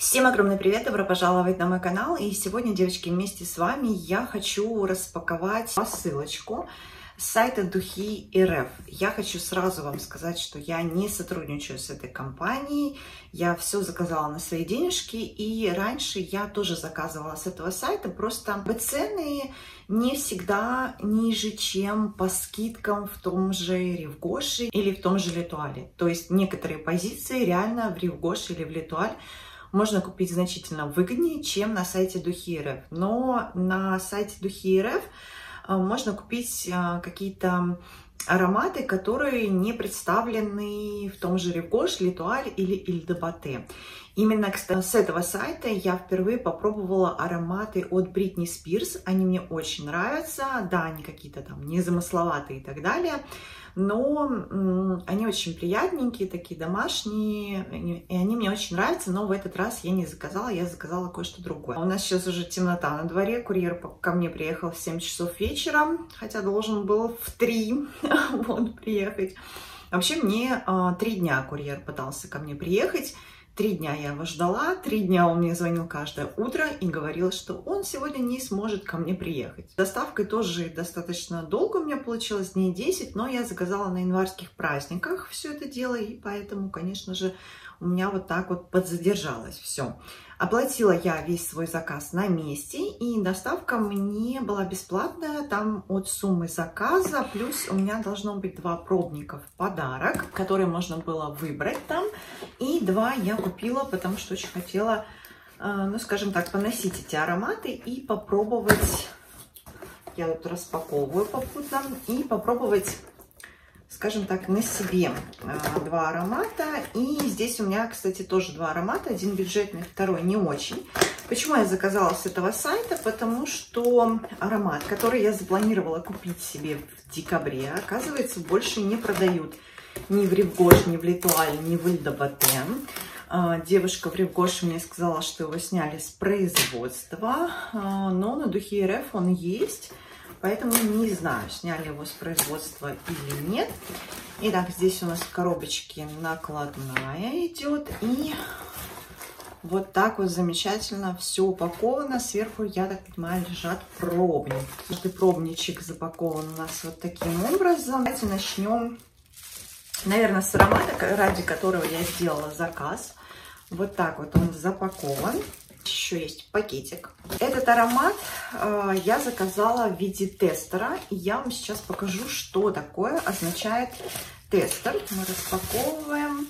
Всем огромный привет, добро пожаловать на мой канал. И сегодня, девочки, вместе с вами я хочу распаковать посылочку с сайта Духи.рф. Я хочу сразу вам сказать, что я не сотрудничаю с этой компанией. Я все заказала на свои денежки. И раньше я тоже заказывала с этого сайта. Просто цены не всегда ниже, чем по скидкам в том же Рив-Гоше или в том же Летуале. То есть некоторые позиции реально в Рив-Гоше или в Летуале можно купить значительно выгоднее, чем на сайте Духи.рф. Но на сайте Духи.рф можно купить какие-то ароматы, которые не представлены в том же Рив-Гоше, Летуале или Иль де Батте. Именно, кстати, с этого сайта я впервые попробовала ароматы от Бритни Спирс. Они мне очень нравятся. Да, они какие-то там незамысловатые и так далее. Но они очень приятненькие, такие домашние, и они мне очень нравятся, но в этот раз я не заказала, я заказала кое-что другое. У нас сейчас уже темнота на дворе, курьер ко мне приехал в 7 часов вечера, хотя должен был в 3 вот, приехать. Вообще мне 3 дня курьер пытался ко мне приехать. 3 дня я его ждала, 3 дня он мне звонил каждое утро и говорил, что он сегодня не сможет ко мне приехать. С доставкой тоже достаточно долго у меня получилось, дней 10, но я заказала на январских праздниках все это дело, и поэтому, конечно же, у меня вот так вот подзадержалось все. Оплатила я весь свой заказ на месте, и доставка мне была бесплатная, там от суммы заказа, плюс у меня должно быть 2 пробника в подарок, которые можно было выбрать там, и 2 я купила, потому что очень хотела, ну скажем так, поносить эти ароматы и попробовать, я вот распаковываю попутно, и попробовать, скажем так, на себе 2 аромата. И здесь у меня, кстати, тоже 2 аромата. Один бюджетный, второй не очень. Почему я заказала с этого сайта? Потому что аромат, который я запланировала купить себе в декабре, оказывается, больше не продают ни в Рив-Гоше, ни в Летуале, ни в Иль де Батте. Девушка в Рив-Гоше мне сказала, что его сняли с производства, но на Духи.рф он есть. Поэтому не знаю, сняли его с производства или нет. Итак, здесь у нас в коробочке накладная идет. И вот так вот замечательно все упаковано. Сверху, я так понимаю, лежат пробники. Каждый пробничек запакован у нас вот таким образом. Давайте начнем, наверное, с аромата, ради которого я сделала заказ. Вот так вот он запакован. Еще есть пакетик. Этот аромат я заказала в виде тестера. И я вам сейчас покажу, что такое означает тестер. Мы распаковываем.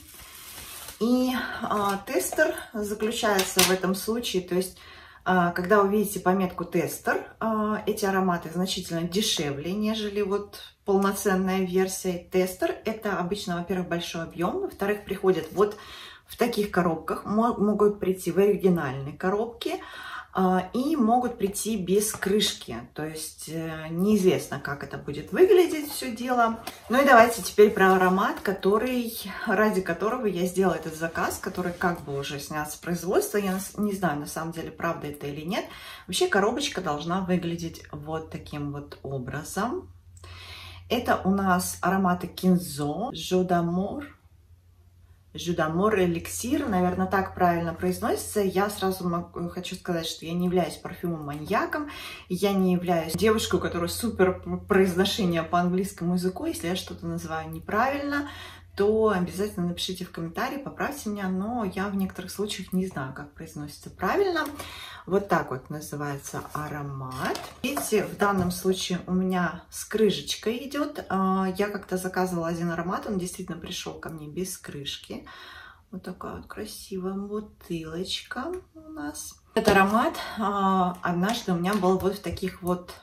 И тестер заключается в этом случае, то есть, когда вы видите пометку тестер, эти ароматы значительно дешевле, нежели вот полноценная версия. Тестер — это обычно, во-первых, большой объем, во-вторых, приходят вот в таких коробках, могут прийти в оригинальной коробке и могут прийти без крышки. То есть неизвестно, как это будет выглядеть все дело. Ну и давайте теперь про аромат, ради которого я сделала этот заказ, который как бы уже снят с производства. Я не знаю, на самом деле, правда это или нет. Вообще коробочка должна выглядеть вот таким вот образом. Это у нас ароматы Кинзо, Jeu d'Amour. Jeu d'Amour эликсир, наверное, так правильно произносится. Я сразу хочу сказать, что я не являюсь парфюмом-маньяком, я не являюсь девушкой, у которой супер произношение по английскому языку. Если я что-то называю неправильно, то обязательно напишите в комментарии, поправьте меня, но я в некоторых случаях не знаю, как произносится правильно. Вот так вот называется аромат. Видите, в данном случае у меня с крышечкой идет. Я как-то заказывала один аромат, он действительно пришел ко мне без крышки. Вот такая вот красивая бутылочка у нас. Этот аромат однажды у меня был вот в таких вот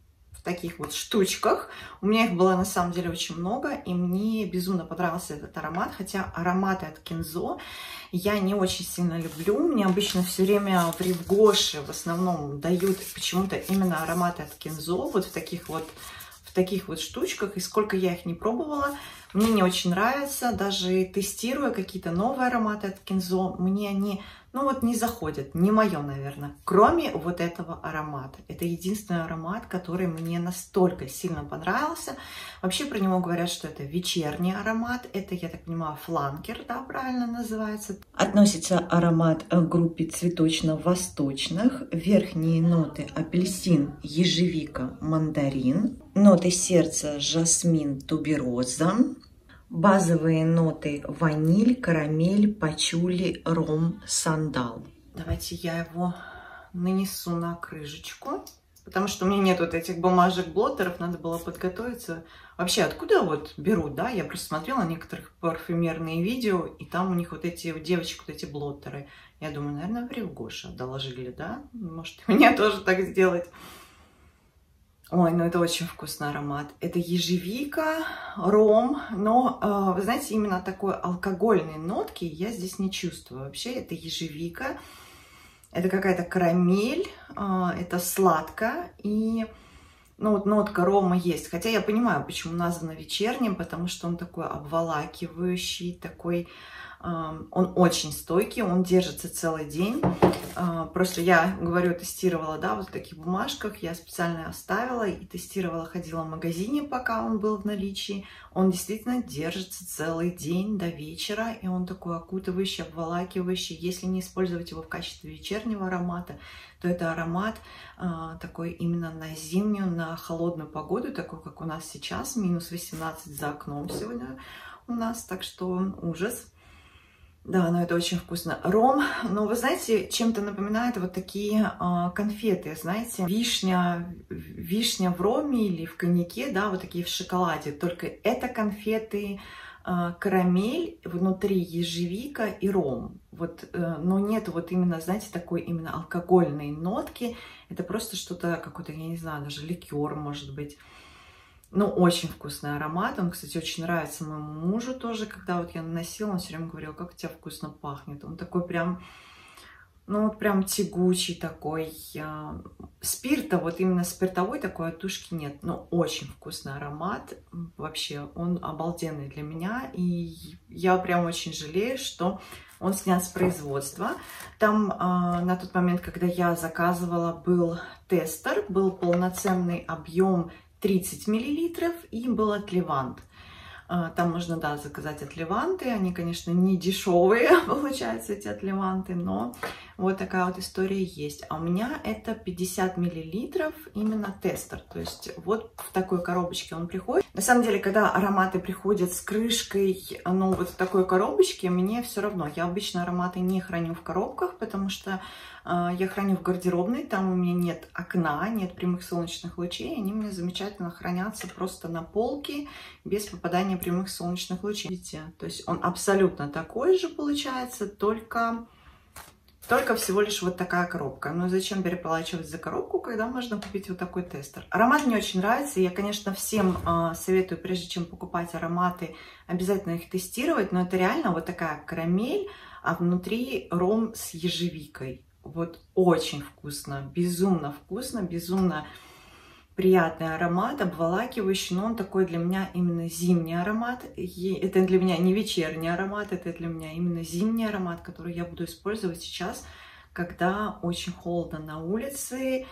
штучках. У меня их было на самом деле очень много, и мне безумно понравился этот аромат, хотя ароматы от Кинзо я не очень сильно люблю. Мне обычно все время в Рив-Гоше в основном дают почему-то именно ароматы от Кинзо, вот в таких вот штучках, и сколько я их не пробовала, мне не очень нравится, даже тестируя какие-то новые ароматы от Кинзо, мне они ну вот не заходят, не мое, наверное, кроме вот этого аромата. Это единственный аромат, который мне настолько сильно понравился. Вообще про него говорят, что это вечерний аромат. Это, я так понимаю, фланкер, да, правильно называется. Относится аромат к группе цветочно-восточных. Верхние ноты апельсин, ежевика, мандарин. Ноты сердца жасмин, тубероза. Базовые ноты ваниль, карамель, пачули, ром, сандал. Давайте я его нанесу на крышечку, потому что у меня нет вот этих бумажек-блоттеров, надо было подготовиться. Вообще, откуда вот берут, да? Я просто смотрела некоторых парфюмерные видео, и там у них вот эти, у девочек вот эти блоттеры. Я думаю, наверное, в Ривгоша одолжили, да? Может, мне тоже так сделать. Ой, ну это очень вкусный аромат. Это ежевика, ром, но, вы знаете, именно такой алкогольной нотки я здесь не чувствую. Вообще это ежевика, это какая-то карамель, это сладко, и ну, вот нотка рома есть. Хотя я понимаю, почему названо вечерним, потому что он такой обволакивающий, такой... Он очень стойкий, он держится целый день. Просто я, говорю, тестировала, да, вот в таких бумажках. Я специально оставила и тестировала, ходила в магазине, пока он был в наличии. Он действительно держится целый день до вечера. И он такой окутывающий, обволакивающий. Если не использовать его в качестве вечернего аромата, то это аромат такой именно на зимнюю, на холодную погоду, такой, как у нас сейчас, минус 18 за окном сегодня у нас. Так что ужас. Да, но это очень вкусно. Ром, но вы знаете, чем-то напоминает вот такие конфеты, знаете, вишня в роме или в коньяке, да, вот такие в шоколаде. Только это конфеты карамель, внутри ежевика и ром. Вот, но нет вот именно, знаете, такой именно алкогольной нотки. Это просто что-то, какой-то, я не знаю, даже ликер, может быть. Ну, очень вкусный аромат. Он, кстати, очень нравится моему мужу тоже. Когда вот я наносила, он все время говорил, как у тебя вкусно пахнет. Он такой прям, ну, вот прям тягучий такой. Спирта, вот именно спиртовой такой отдушки нет. Но очень вкусный аромат. Вообще, он обалденный для меня. И я прям очень жалею, что он снят с производства. Там на тот момент, когда я заказывала, был тестер, был полноценный объем 30 мл, и был от Левант. Там можно, да, заказать от Леванты. Они, конечно, не дешевые, получаются эти от Леванты, но вот такая вот история есть. А у меня это 50 мл именно тестер. То есть вот в такой коробочке он приходит. На самом деле, когда ароматы приходят с крышкой, ну вот в такой коробочке, мне все равно. Я обычно ароматы не храню в коробках, потому что я храню в гардеробной, там у меня нет окна, нет прямых солнечных лучей, они у меня замечательно хранятся просто на полке, без попадания прямых солнечных лучей. Видите? То есть он абсолютно такой же получается, только всего лишь вот такая коробка. Но зачем переплачивать за коробку, когда можно купить вот такой тестер? Аромат мне очень нравится, я, конечно, всем советую, прежде чем покупать ароматы, обязательно их тестировать, но это реально вот такая карамель, а внутри ром с ежевикой. Вот очень вкусно, безумно приятный аромат, обволакивающий, но он такой для меня именно зимний аромат. Это для меня не вечерний аромат, это для меня именно зимний аромат, который я буду использовать сейчас, когда очень холодно на улице.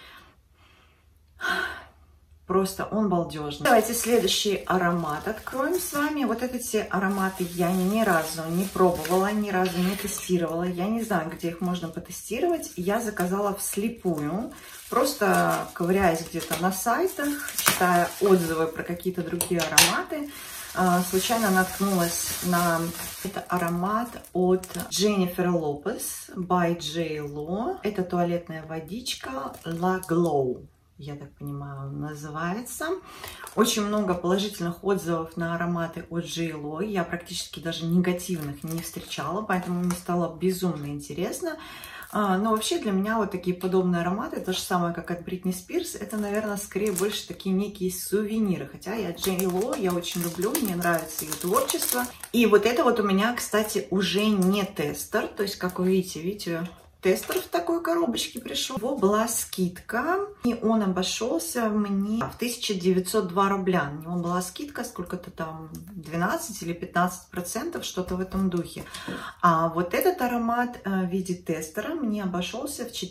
Просто он балдежный. Давайте следующий аромат откроем с вами. Вот эти ароматы я ни разу не пробовала, ни разу не тестировала. Я не знаю, где их можно потестировать. Я заказала вслепую, просто ковыряясь где-то на сайтах, читая отзывы про какие-то другие ароматы. Случайно наткнулась на это аромат от Jennifer Lopez by J. Lo. Это туалетная водичка La Glow, я так понимаю, называется. Очень много положительных отзывов на ароматы от J.Lo. Я практически даже негативных не встречала, поэтому мне стало безумно интересно. Но вообще для меня вот такие подобные ароматы, то же самое, как от Бритни Спирс, это, наверное, скорее больше такие некие сувениры. Хотя я J.Lo я очень люблю, мне нравится ее творчество. И вот это вот у меня, кстати, уже не тестер. То есть, как вы видите, тестер в такой коробочке пришел. У него была скидка, и он обошелся мне в 1902 рубля. У него была скидка, сколько-то там, 12 или 15%, что-то в этом духе. А вот этот аромат в виде тестера мне обошелся в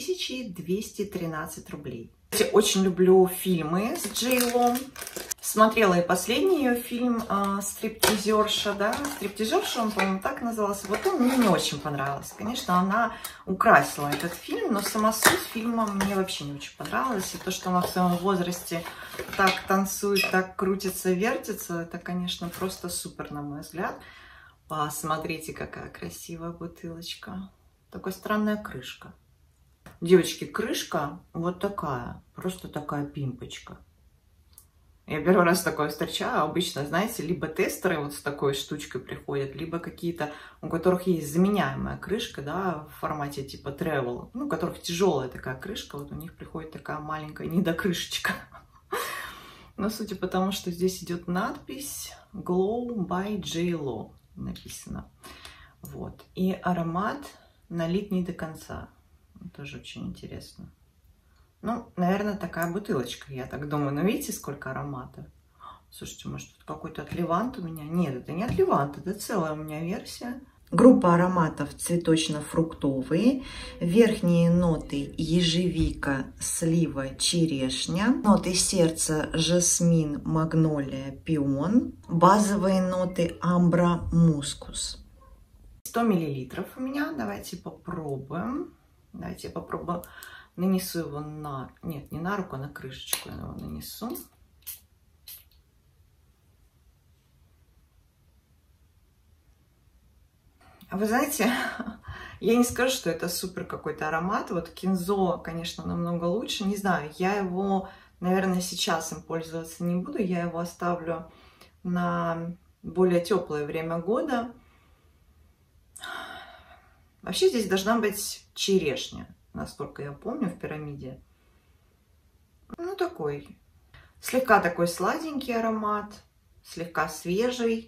4213 рублей. Я очень люблю фильмы с Джей Ло. Смотрела и последний ее фильм «Стриптизерша», да, «Стриптизерша», он, по-моему, так назывался. Вот он мне не очень понравился. Конечно, она украсила этот фильм, но сама суть фильма мне вообще не очень понравилась. И то, что она в своем возрасте так танцует, так крутится, вертится, это, конечно, просто супер, на мой взгляд. Посмотрите, какая красивая бутылочка. Такая странная крышка. Девочки, крышка вот такая, просто такая пимпочка. Я первый раз такое встречаю. Обычно, знаете, либо тестеры вот с такой штучкой приходят, либо какие-то, у которых есть заменяемая крышка, да, в формате типа travel, ну, у которых тяжелая такая крышка, вот у них приходит такая маленькая недокрышечка. Но судя по тому, что здесь идет надпись Glow by J. Lo написано. Вот. И аромат налит не до конца. Тоже очень интересно. Ну, наверное, такая бутылочка, я так думаю. Но видите, сколько аромата? Слушайте, может, тут какой-то от Левант у меня? Нет, это не от Левант, это целая у меня версия. Группа ароматов цветочно-фруктовые. Верхние ноты ежевика, слива, черешня. Ноты сердца жасмин, магнолия, пион. Базовые ноты амбра, мускус. 100 мл у меня. Давайте попробуем. Давайте я попробую. Нанесу его на... Нет, не на руку, а на крышечку я его нанесу. Вы знаете, я не скажу, что это супер какой-то аромат. Вот Кинзо, конечно, намного лучше. Не знаю, я его, наверное, сейчас им пользоваться не буду. Я его оставлю на более теплое время года. Вообще здесь должна быть черешня, насколько я помню, в пирамиде. Ну, такой, слегка такой сладенький аромат, слегка свежий.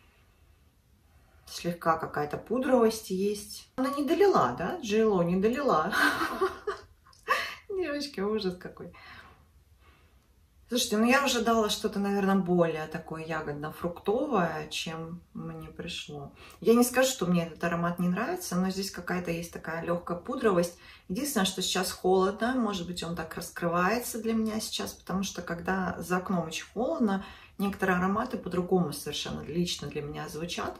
Слегка какая-то пудровость есть. Она не долила, да? Джей Ло не долила. Девочки, ужас какой. Слушайте, ну я ожидала что-то, наверное, более такое ягодно-фруктовое, чем мне пришло. Я не скажу, что мне этот аромат не нравится, но здесь какая-то есть такая легкая пудровость. Единственное, что сейчас холодно, может быть, он так раскрывается для меня сейчас, потому что когда за окном очень холодно, некоторые ароматы по-другому совершенно лично для меня звучат.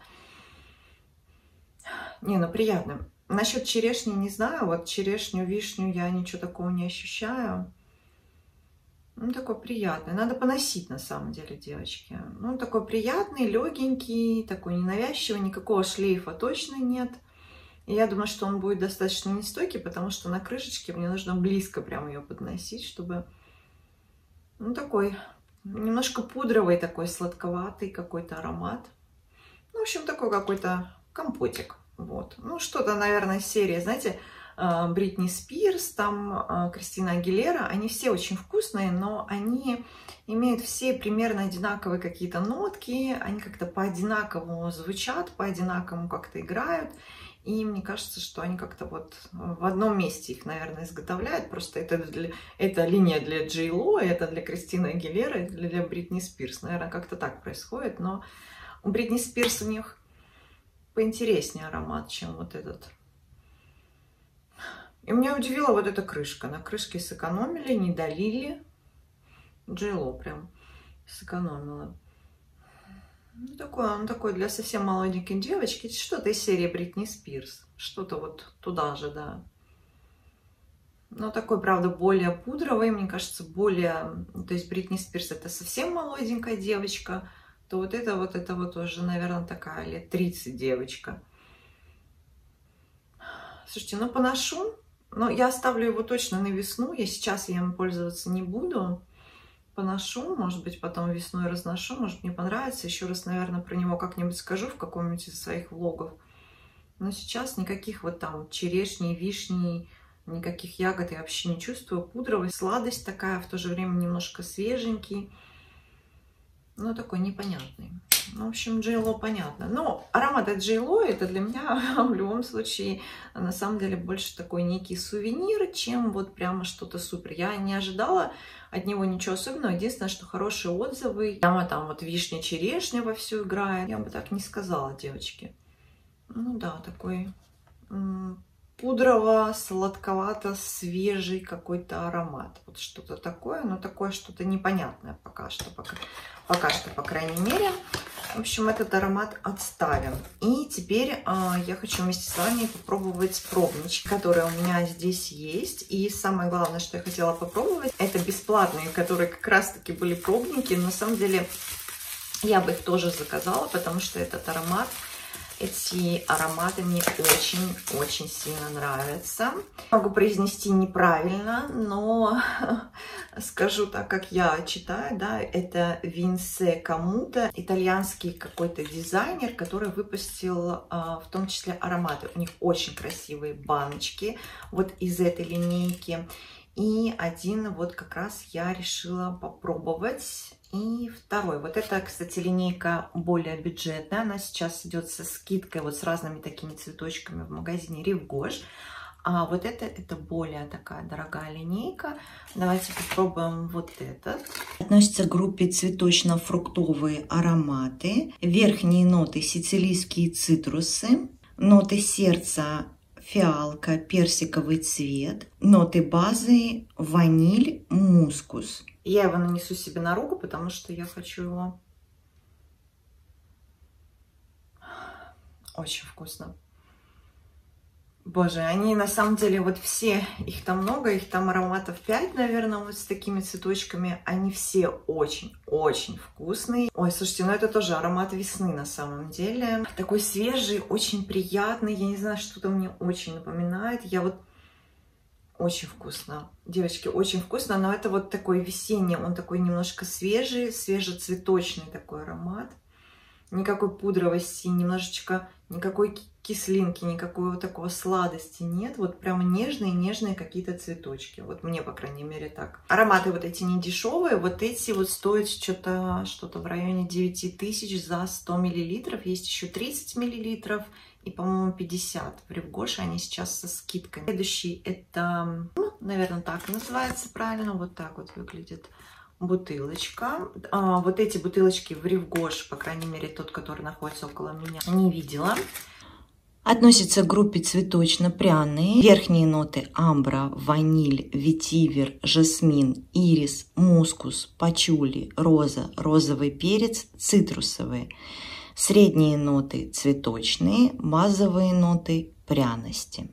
Не, ну приятно. Насчет черешни не знаю. Вот черешню, вишню я ничего такого не ощущаю. Ну, такой приятный. Надо поносить, на самом деле, девочки. Ну, такой приятный, легенький, такой ненавязчивый. Никакого шлейфа точно нет. И я думаю, что он будет достаточно нестойкий, потому что на крышечке мне нужно близко прям ее подносить, чтобы... Ну, такой немножко пудровый, такой сладковатый какой-то аромат. Ну, в общем, такой какой-то компотик. Вот. Ну, что-то, наверное, серия, знаете, Бритни Спирс, там Кристина Агилера, они все очень вкусные, но они имеют все примерно одинаковые какие-то нотки, они как-то по-одинаковому звучат, по-одинаковому как-то играют, и мне кажется, что они как-то вот в одном месте их, наверное, изготовляют, просто это линия для Джей Ло, это для Кристины Агилеры, для Бритни Спирс, наверное, как-то так происходит, но у Бритни Спирс у них поинтереснее аромат, чем вот этот. И меня удивила вот эта крышка. На крышке сэкономили, не долили. Джей Ло прям сэкономила. Ну, он такой для совсем молоденькой девочки. Что-то из серии Бритни Спирс. Что-то вот туда же, да. Но такой, правда, более пудровый. Мне кажется, более... То есть Бритни Спирс это совсем молоденькая девочка. То вот это вот уже, наверное, такая лет 30 девочка. Слушайте, ну поношу. Но я оставлю его точно на весну. Сейчас я им пользоваться не буду. Поношу, может быть, потом весной разношу. Может, мне понравится. Еще раз, наверное, про него как-нибудь скажу в каком-нибудь из своих влогов. Но сейчас никаких вот там черешни, вишни, никаких ягод я вообще не чувствую. Пудровый, сладость такая, в то же время немножко свеженький. Ну, такой непонятный. В общем, J.Lo понятно. Но аромат от J.Lo это для меня в любом случае на самом деле больше такой некий сувенир, чем вот прямо что-то супер. Я не ожидала от него ничего особенного. Единственное, что хорошие отзывы. Прямо там вот вишня-черешня вовсю играет. Я бы так не сказала, девочки. Ну да, такой пудрово-сладковато-свежий какой-то аромат. Вот что-то такое, но такое что-то непонятное пока что, по крайней мере. В общем, этот аромат отставим. И теперь я хочу вместе с вами попробовать пробнички, которые у меня здесь есть. И самое главное, что я хотела попробовать, это бесплатные, которые как раз-таки были пробники. Но на самом деле я бы их тоже заказала, потому что этот аромат... Эти ароматы мне очень-очень сильно нравятся. Могу произнести неправильно, но скажу так, как я читаю, да, это Винсе Камута, итальянский какой-то дизайнер, который выпустил в том числе ароматы. У них очень красивые баночки вот из этой линейки. И один вот как раз я решила попробовать. И второй. Вот это, кстати, линейка более бюджетная. Она сейчас идет со скидкой, вот с разными такими цветочками в магазине Rive Gauche. А вот это более такая дорогая линейка. Давайте попробуем вот этот. Относится к группе цветочно-фруктовые ароматы. Верхние ноты сицилийские цитрусы. Ноты сердца фиалка, персиковый цвет. Ноты базы ваниль, мускус. Я его нанесу себе на руку, потому что я хочу его... Очень вкусно. Боже, они на самом деле, вот все, их там много, их там ароматов 5, наверное, вот с такими цветочками. Они все очень-очень вкусные. Ой, слушайте, ну это тоже аромат весны на самом деле. Такой свежий, очень приятный. Я не знаю, что-то мне очень напоминает. Я вот... Очень вкусно. Девочки, очень вкусно, но это вот такой весенний, он такой немножко свежий, свежецветочный такой аромат. Никакой пудровости, немножечко, никакой кислинки, никакой вот такого сладости нет. Вот прямо нежные какие-то цветочки. Вот мне, по крайней мере, так. Ароматы вот эти не дешевые, вот эти вот стоят что-то в районе 9000 за 100 миллилитров. Есть еще 30 миллилитров. И, по-моему, 50. В Rive Gauche они сейчас со скидкой. Следующий это, ну, наверное, так называется правильно. Вот так вот выглядит бутылочка. Вот эти бутылочки в Rive Gauche, по крайней мере, тот, который находится около меня, не видела. Относится к группе цветочно-пряные. Верхние ноты амбра, ваниль, ветивер, жасмин, ирис, мускус, пачули, роза, розовый перец, цитрусовые. Средние ноты цветочные, базовые ноты пряности.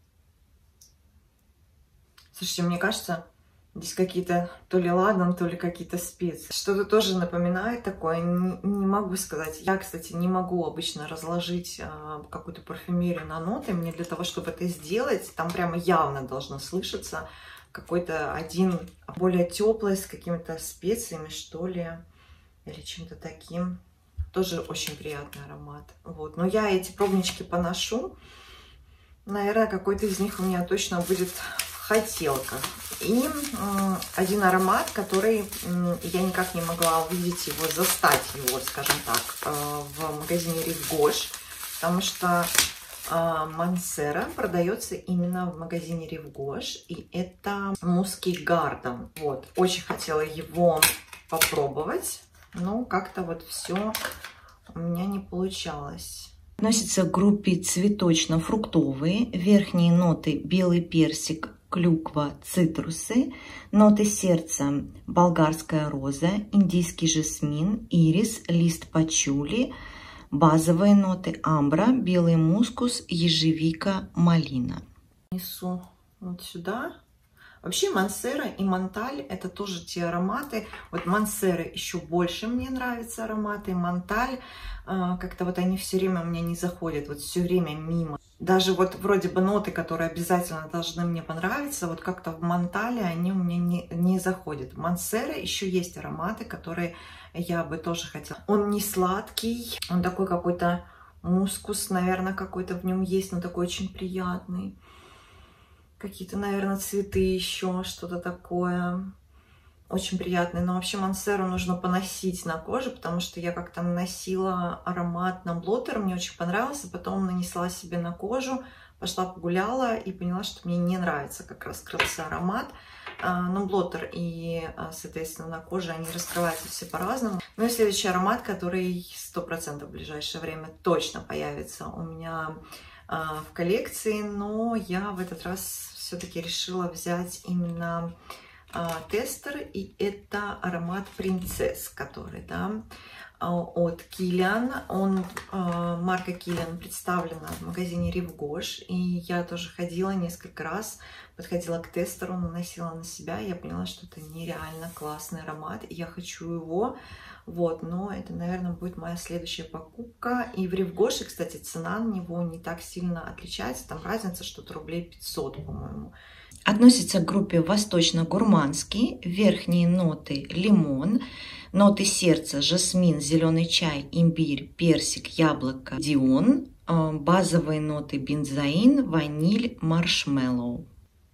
Слушайте, мне кажется, здесь какие-то то ли ладан, то ли какие-то специи. Что-то тоже напоминает такое, не могу сказать. Я, кстати, не могу обычно разложить какую-то парфюмерию на ноты. Мне для того, чтобы это сделать, там прямо явно должно слышаться какой-то один более теплый, с какими-то специями, что ли, или чем-то таким. Тоже очень приятный аромат. Вот. Но я эти пробнички поношу. Наверное, какой-то из них у меня точно будет в хотелках. И один аромат, который я никак не могла увидеть его, застать его, скажем так, в магазине Rive Gauche. Потому что Mancera продается именно в магазине Rive Gauche. И это Musky Garden. Вот. Очень хотела его попробовать. Но как-то вот все у меня не получалось. Относится к группе цветочно-фруктовые. Верхние ноты белый персик, клюква, цитрусы. Ноты сердца болгарская роза, индийский жасмин, ирис, лист пачули. Базовые ноты амбра, белый мускус, ежевика, малина. Несу вот сюда. Вообще Mancera и Монталь это тоже те ароматы. Вот Mancera еще больше мне нравятся ароматы. Монталь как-то вот они все время у меня не заходят. Вот все время мимо. Даже вот вроде бы ноты, которые обязательно должны мне понравиться, вот как-то в Монтале они у меня не заходят. В Mancera еще есть ароматы, которые я бы тоже хотела. Он не сладкий. Он такой какой-то мускус, наверное, какой-то в нем есть, но такой очень приятный. Какие-то, наверное, цветы еще, что-то такое. очень приятный. Но вообще Монсеру нужно поносить на коже, потому что я как-то наносила аромат на блоттер, мне очень понравился, потом нанесла себе на кожу, пошла погуляла и поняла, что мне не нравится, как раскрылся аромат. Но блоттер и, соответственно, на коже они раскрываются все по-разному. Ну и следующий аромат, который 100% в ближайшее время точно появится у меня в коллекции, но я в этот раз все-таки решила взять именно тестер, и это аромат Принцесс, который, да, от Kilian. Марка Kilian представлена в магазине Rive Gauche, и я тоже ходила несколько раз, подходила к тестеру, наносила на себя, и я поняла, что это нереально классный аромат, и я хочу его. Вот, но это, наверное, будет моя следующая покупка. И в Rive Gauche, кстати, цена на него не так сильно отличается. Там разница что-то рублей 500, по-моему. Относится к группе восточно-гурманский. Верхние ноты лимон, ноты сердца жасмин, зеленый чай, имбирь, персик, яблоко, дион. Базовые ноты бензоин, ваниль, маршмеллоу.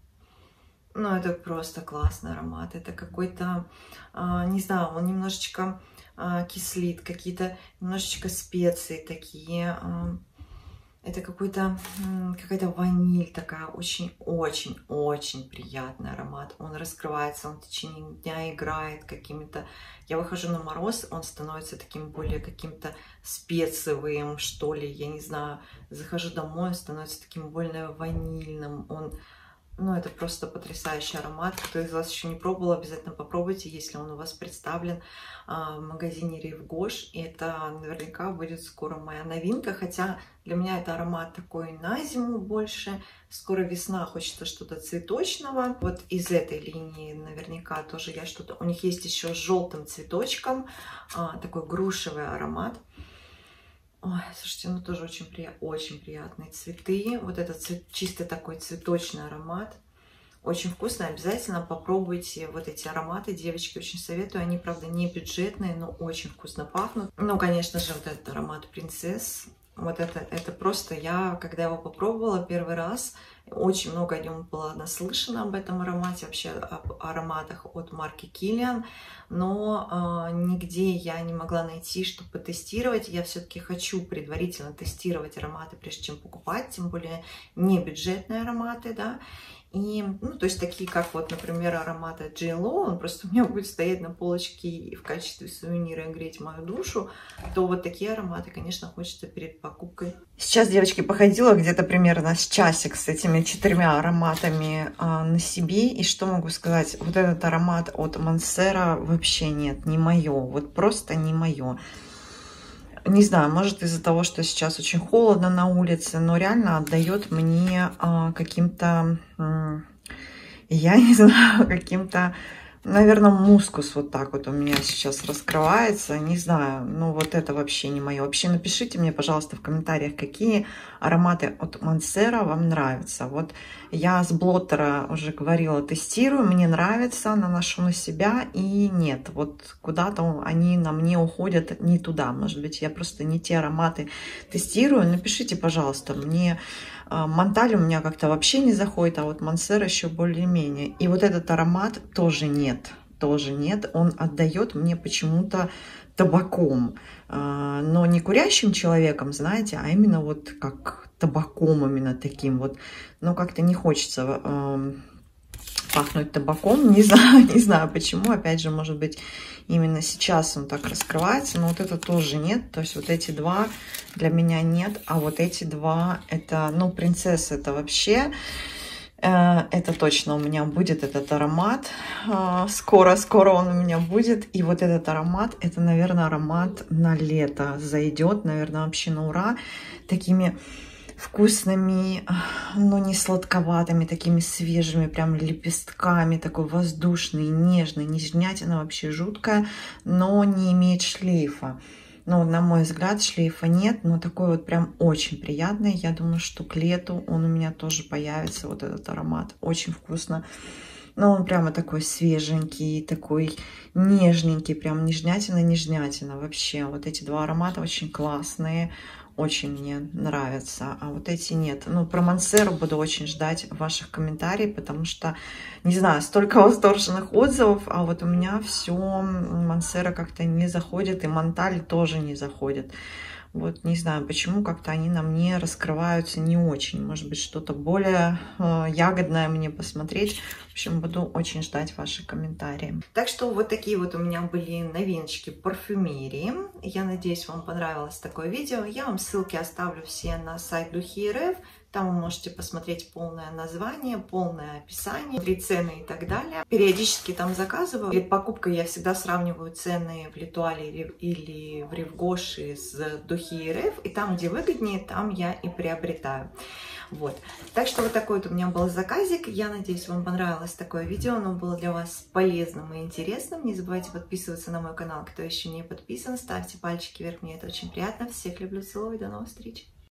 Ну, это просто классный аромат. Это какой-то, не знаю, он немножечко кислит, какие-то немножечко специи такие. Это какая-то ваниль такая, очень-очень-очень приятный аромат. Он раскрывается, он в течение дня играет какими-то... Я выхожу на мороз, он становится таким более каким-то специевым, что ли, я не знаю. Захожу домой, он становится таким более ванильным. Ну, это просто потрясающий аромат. Кто из вас еще не пробовал, обязательно попробуйте, если он у вас представлен в магазине Rive Gauche. И это наверняка будет скоро моя новинка, хотя для меня это аромат такой на зиму больше. Скоро весна, хочется что-то цветочного. Вот из этой линии наверняка тоже я что-то... У них есть еще с желтым цветочком, такой грушевый аромат. Ой, слушайте, ну тоже очень приятные цветы. Вот этот чисто такой цветочный аромат. Очень вкусно. Обязательно попробуйте вот эти ароматы. Девочки, очень советую. Они, правда, не бюджетные, но очень вкусно пахнут. Ну, конечно же, вот этот аромат Принцесс. Вот это просто я, когда его попробовала первый раз, очень много о нем было наслышано, об этом аромате, вообще об ароматах от марки Kilian, но нигде я не могла найти, чтобы потестировать. Я все-таки хочу предварительно тестировать ароматы, прежде чем покупать, тем более не бюджетные ароматы, да. И, ну, то есть такие, как вот, например, аромат от JLo, он просто у меня будет стоять на полочке и в качестве сувенира греть мою душу, то вот такие ароматы, конечно, хочется перед покупкой. Сейчас, девочки, походила где-то примерно с часик с этими 4 ароматами на себе, и что могу сказать, вот этот аромат от Монсера вообще нет, не мое, вот просто не мое. Не знаю, может из-за того, что сейчас очень холодно на улице, но реально отдает мне каким-то, я не знаю, каким-то, наверное, мускус вот так вот у меня сейчас раскрывается. Не знаю, ну вот это вообще не мое. Вообще напишите мне, пожалуйста, в комментариях, какие ароматы от Монсера вам нравятся. Вот я с блоттера уже говорила, тестирую, мне нравится, наношу на себя, и нет, вот куда-то они на мне уходят не туда. Может быть, я просто не те ароматы тестирую. Напишите, пожалуйста, мне... Монталь у меня как-то вообще не заходит, а вот Монсер еще более-менее. И вот этот аромат тоже нет, Он отдает мне почему-то табаком, но не курящим человеком, знаете, а именно вот как табаком, именно таким вот. Но как-то не хочется пахнуть табаком, не знаю почему, опять же, может быть, именно сейчас он так раскрывается, но вот это тоже нет, то есть вот эти два для меня нет, а вот эти два, это, ну, Принцесса, это вообще, это точно у меня будет этот аромат, скоро он у меня будет, и вот этот аромат, это, наверное, аромат на лето зайдет, наверное, вообще на ура, такими вкусными, но не сладковатыми, такими свежими прям лепестками, такой воздушный, нежный, нежнятина вообще жуткая, но не имеет шлейфа. Ну, на мой взгляд, шлейфа нет, но такой вот прям очень приятный. Я думаю, что к лету он у меня тоже появится, вот этот аромат. Очень вкусно. Но он прямо такой свеженький, такой нежненький, прям нежнятина. Вообще, вот эти два аромата очень классные. очень мне нравятся, а вот эти нет. Ну, про Монсеру буду очень ждать ваших комментариев, потому что, не знаю, столько восторженных отзывов, а вот у меня все Монсера как-то не заходит, и Монталь тоже не заходит. Вот не знаю, почему как-то они на мне раскрываются не очень. Может быть, что-то более ягодное мне посмотреть. В общем, буду очень ждать ваши комментарии. Так что вот такие вот у меня были новиночки парфюмерии. Я надеюсь, вам понравилось такое видео. Я вам ссылки оставлю все на сайт Духи.рф. Там вы можете посмотреть полное название, полное описание, цены и так далее. Периодически там заказываю. Перед покупкой я всегда сравниваю цены в Литуале или в Ревгоши с Духи.рф. И там, где выгоднее, там я и приобретаю. Вот. Так что вот такой вот у меня был заказик. Я надеюсь, вам понравилось такое видео. Оно было для вас полезным и интересным. Не забывайте подписываться на мой канал, кто еще не подписан. Ставьте пальчики вверх, мне это очень приятно. Всех люблю, целую, до новых встреч.